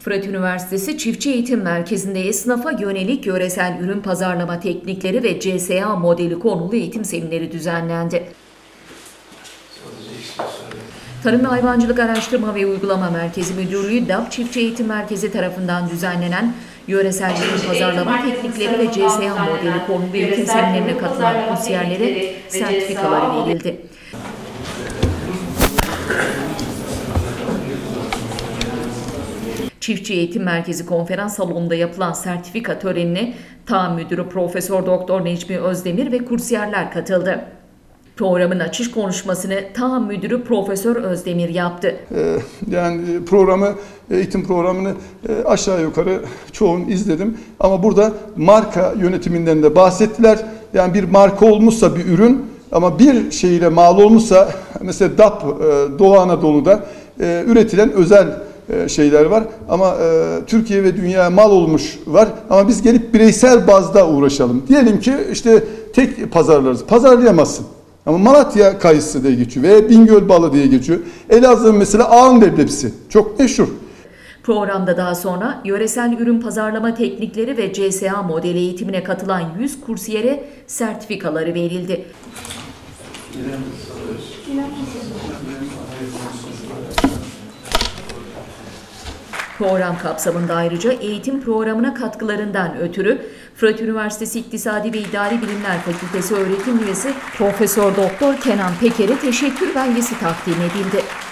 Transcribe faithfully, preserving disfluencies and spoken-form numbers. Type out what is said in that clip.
Fırat Üniversitesi Çiftçi Eğitim Merkezi'nde esnafa yönelik yöresel ürün pazarlama teknikleri ve C S A modeli konulu eğitim semineri düzenlendi. Tarım ve Hayvancılık Araştırma ve Uygulama Merkezi Müdürlüğü D A P Çiftçi Eğitim Merkezi tarafından düzenlenen yöresel ürün pazarlama teknikleri ve C S A modeli konulu eğitim seminerine katılan kursiyerlere sertifikaları verildi. Çiftçi Eğitim Merkezi Konferans Salonu'nda yapılan sertifika törenine T A M Müdürü Profesör Doktor Necmi Özdemir ve kursiyerler katıldı. Programın açış konuşmasını T A M Müdürü Profesör Özdemir yaptı. Yani programı, eğitim programını aşağı yukarı çoğunu izledim. Ama burada marka yönetiminden de bahsettiler. Yani bir marka olmuşsa bir ürün ama bir şeyle mal olmuşsa mesela D A P Doğu Anadolu'da üretilen özel şeyler var ama e, Türkiye ve dünyaya mal olmuş var ama biz gelip bireysel bazda uğraşalım. Diyelim ki işte tek pazarlarız. Pazarlayamazsın. Ama Malatya kayısı diye geçiyor veya Bingöl balı diye geçiyor. Elazığ'ın mesela ağın leblebisi çok meşhur. Programda daha sonra yöresel ürün pazarlama teknikleri ve C S A modeli eğitimine katılan yüz kursiyere sertifikaları verildi. Program kapsamında ayrıca eğitim programına katkılarından ötürü Fırat Üniversitesi İktisadi ve İdari Bilimler Fakültesi öğretim üyesi Profesör Doktor Kenan Peker'e teşekkür belgesi takdim edildi.